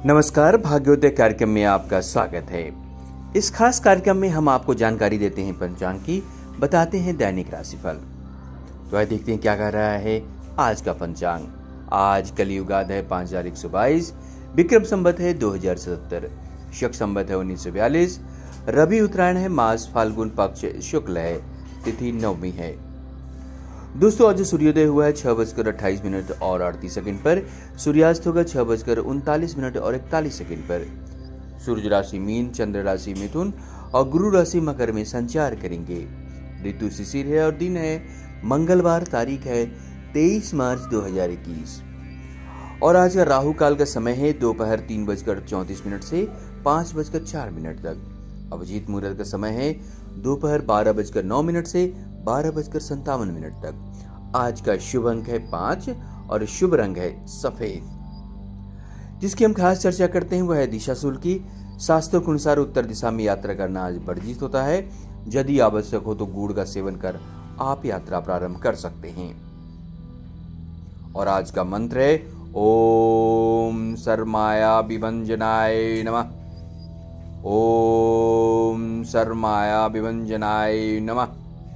नमस्कार, भाग्योदय कार्यक्रम में आपका स्वागत है। इस खास कार्यक्रम में हम आपको जानकारी देते हैं पंचांग की, बताते हैं दैनिक राशिफल। तो आइए देखते हैं क्या कह रहा है आज का पंचांग। आज कलियुगाद है 5122, विक्रम संवत है 2077, शक संवत है 1942, रवि उत्तरायण है, मास फाल्गुन पक्ष शुक्ल है, तिथि नवमी है। दोस्तों आज सूर्योदय हुआ है 6:28 और 38 सेकंड पर, सूर्यास्त होगा 6:39 और 41 सेकंड पर। सूर्य राशि मीन, चंद्र राशि मिथुन और गुरु राशि मकर में संचार करेंगे। ऋतु शिशिर है और दिन है मंगलवार, तारीख है 23 मार्च 2021 और आज का राहु काल का समय है दोपहर 3:34 से 5:04 तक। अभिजीत मुहूर्त का समय है दोपहर 12:09 से 12:57 तक। आज का शुभ अंक है 5 और शुभ रंग है सफेद। जिसकी हम खास चर्चा करते हैं वह है दिशाशूल की। शास्त्रों के अनुसार उत्तर दिशा में यात्रा करना आज वर्जित होता है। यदि आवश्यक हो तो गुड़ का सेवन कर आप यात्रा प्रारंभ कर सकते हैं। और आज का मंत्र है ओम सर्वमाया विभंजनाय नमः। ओम सर्वमाया विभंजनाय नमः।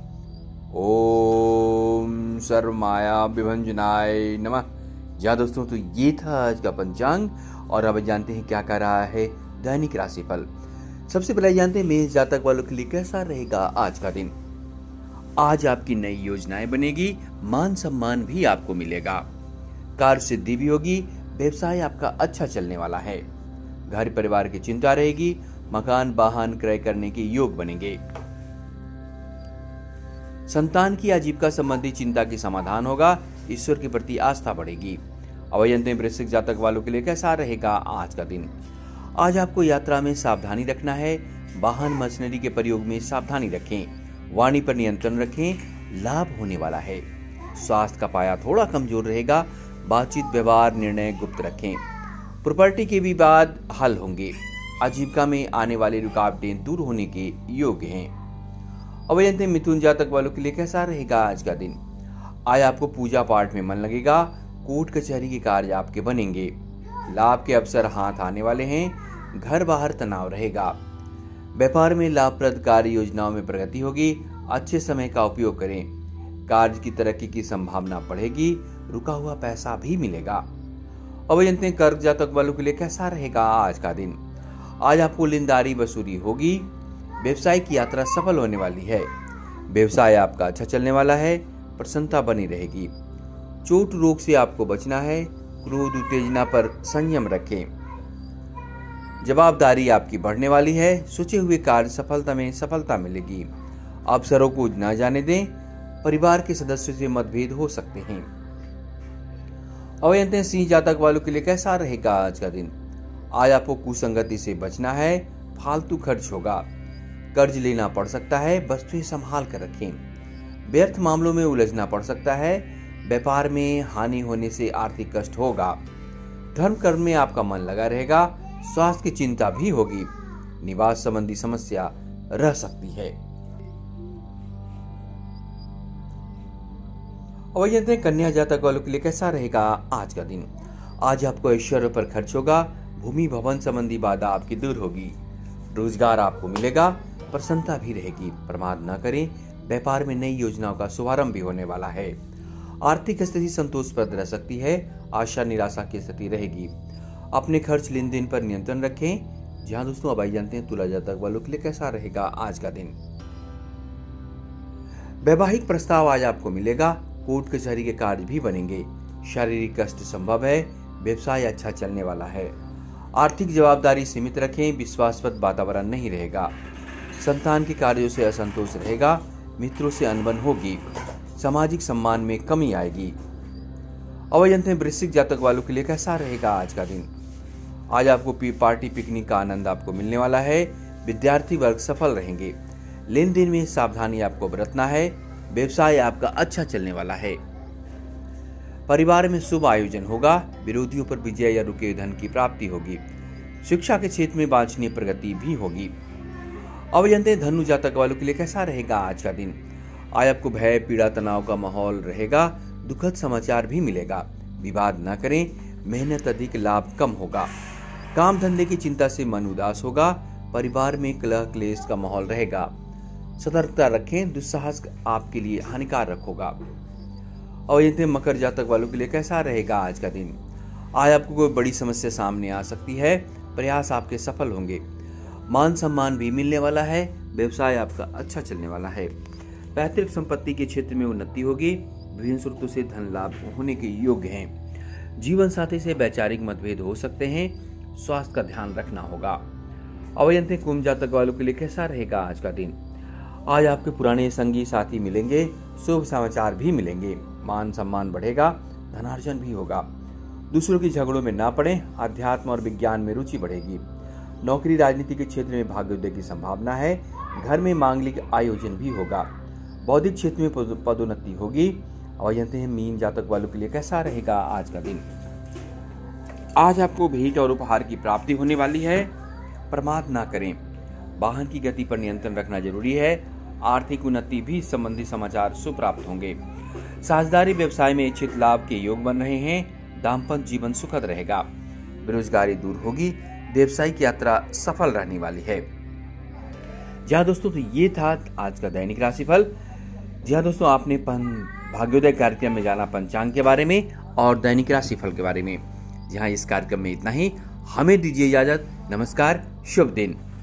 ओम सर्वमाया विभंजनाय नमः। जी दोस्तों, तो ये था आज का पंचांग और अब जानते हैं क्या कह रहा है दैनिक राशिफल। सबसे पहले जानते हैं मेष जातक वालों के लिए कैसा रहेगा आज का दिन। आज आपकी नई योजनाएं बनेगी, मान सम्मान भी आपको मिलेगा, कार्य सिद्धि भी होगी, व्यवसाय आपका अच्छा चलने वाला है। घर परिवार की चिंता रहेगी, मकान वाहन क्रय करने के योग बनेंगे। संतान की आजीविका संबंधी चिंता की समाधान होगा, ईश्वर के प्रति आस्था बढ़ेगी। अवयंत वृश्चिक जातक वालों के लिए कैसा रहेगा आज का दिन। आज आपको यात्रा में सावधानी रखना है, वाहन मशीनरी के प्रयोग में सावधानी रखें, वाणी पर नियंत्रण रखें, लाभ होने वाला है। स्वास्थ्य का पाया थोड़ा कमजोर रहेगा, बातचीत व्यवहार निर्णय गुप्त रखें। प्रॉपर्टी के विवाद हल होंगे, आजीविका में आने वाली रुकावटें दूर होने के योग हैं। अवयंत मिथुन जातक वालों के लिए कैसा रहेगा आज का दिन। आज आपको पूजा पाठ में मन लगेगा, कोर्ट कचहरी के कार्य आपके बनेंगे, लाभ के अवसर हाथ आने वाले हैं, घर बाहर तनाव रहेगा। व्यापार में लाभप्रद कार्य योजनाओं में प्रगति होगी, अच्छे समय का उपयोग करें, कार्य की तरक्की की संभावना बढ़ेगी, रुका हुआ पैसा भी मिलेगा। अवयंत कर्क जातक वालों के लिए कैसा रहेगा आज का दिन। आज आपको लेनदारी वसूली होगी, व्यवसायिक यात्रा सफल होने वाली है, व्यवसाय आपका अच्छा चलने वाला है, प्रसन्नता बनी रहेगी। चोट रोग से आपको बचना है, क्रोध उत्तेजना पर संयम रखें। जवाबदारी आपकी बढ़ने वाली है, सोचे हुए कार्य सफलता में सफलता मिलेगी। अवसरों को न जाने दें, परिवार के सदस्यों से मतभेद हो सकते हैं। अवयंत सिंह जातक वालों के लिए कैसा रहेगा आज का दिन। आज आपको कुसंगति से बचना है, फालतू खर्च होगा, कर्ज लेना पड़ सकता है, वस्तुएं संभाल कर रखें। व्यर्थ मामलों में उलझना पड़ सकता है, व्यापार में हानि होने से आर्थिक कष्ट होगा। धर्म कर्म में आपका मन लगा रहेगा, स्वास्थ्य की चिंता भी होगी, निवास संबंधी समस्या रह सकती है। अवयंत कन्या जातक वालों के लिए कैसा रहेगा आज का दिन। आज आपको ऐश्वर्य पर खर्च होगा, भूमि भवन संबंधी बाधा आपकी दूर होगी, रोजगार आपको मिलेगा, प्रसन्नता भी रहेगी। प्रमाद न करें, व्यापार में नई योजनाओं का शुभारंभ भी होने वाला है। आर्थिक स्थिति संतोषप्रद रह सकती है, आशा निराशा की स्थिति रहेगी। अपने खर्च लेन देन पर नियंत्रण रखें। जहां दोस्तों अब जानते हैं तुला जातक वालों के लिए कैसा रहेगा आज का दिन। वैवाहिक प्रस्ताव आज आपको मिलेगा, कोर्ट कचहरी के कार्य भी बनेंगे, शारीरिक कष्ट संभव है, व्यवसाय अच्छा चलने वाला है। आर्थिक जवाबदारी सीमित रखें, विश्वासवत वातावरण नहीं रहेगा। संतान के कार्यों से असंतोष रहेगा, मित्रों से अनबन होगी, सामाजिक सम्मान में कमी आएगी। अवयंत वृश्चिक जातक वालों के लिए कैसा रहेगा आज का दिन। आज आपको पार्टी पिकनिक का आनंद आपको मिलने वाला है, विद्यार्थी वर्ग सफल रहेंगे, लेन देन में सावधानी आपको बरतना है, व्यवसाय आपका अच्छा चलने वाला है। परिवार में शुभ आयोजन होगा, विरोधियों पर विजय या रुके धन की प्राप्ति होगी, शिक्षा के क्षेत्र में वांछनीय प्रगति भी होगी। अवयंत धनु जातक वालों के लिए कैसा रहेगा आज का दिन। आज आपको भय पीड़ा तनाव का माहौल रहेगा, दुखद समाचार भी मिलेगा, विवाद न करें, मेहनत अधिक लाभ कम होगा। काम धंधे की चिंता से मन उदास होगा। परिवार में कलह क्लेश का माहौल रहेगा। सतर्कता रखें, दुस्साहस आपके लिए हानिकारक होगा। और यदि मकर जातक वालों के लिए कैसा रहेगा आज का दिन? आज आपको कोई बड़ी समस्या सामने आ सकती है, प्रयास आपके सफल होंगे। मान सम्मान भी मिलने वाला है। व्यवसाय आपका अच्छा चलने वाला है। पैतृक संपत्ति के क्षेत्र में उन्नति होगी। विभिन्न स्रोतों से धन लाभ होने के योग्य हैं। जीवन साथी से वैचारिक मतभेद हो सकते हैं। स्वास्थ्य का ध्यान रखना होगा। अवयंत कुंभ जातक वालों के लिए कैसा रहेगा आज का दिन? आज आपके पुराने संगी साथी मिलेंगे। शुभ समाचार भी मिलेंगे। मान सम्मान बढ़ेगा। धनार्जन भी होगा। दूसरों की झगड़ों में ना पड़े। अध्यात्म और विज्ञान में रुचि बढ़ेगी। नौकरी राजनीति के क्षेत्र में भाग्योदय की संभावना है। घर में मांगलिक आयोजन भी होगा। बौद्धिक क्षेत्र में पदोन्नति होगी। और जानते हैं मीन जातक वालों के लिए कैसा रहेगा आज का दिन? आज आपको भेंट और उपहार की प्राप्ति होने वाली है। प्रमाद ना करें। वाहन की गति पर नियंत्रण रखना जरूरी है। आर्थिक उन्नति भी संबंधी समाचार सुप्राप्त होंगे। साझेदारी व्यवसाय में इच्छित लाभ के योग बन रहे हैं। दाम्पत्य जीवन सुखद रहेगा। बेरोजगारी दूर होगी। व्यावसायिक यात्रा सफल रहने वाली है। जी हाँ दोस्तों, तो ये था आज का दैनिक राशिफल। जी हाँ दोस्तों, आपने भाग्योदय कार्यक्रम में जाना पंचांग के बारे में और दैनिक राशिफल के बारे में। जी हाँ, इस कार्यक्रम में इतना ही। हमें दीजिए इजाजत। नमस्कार, शुभ दिन।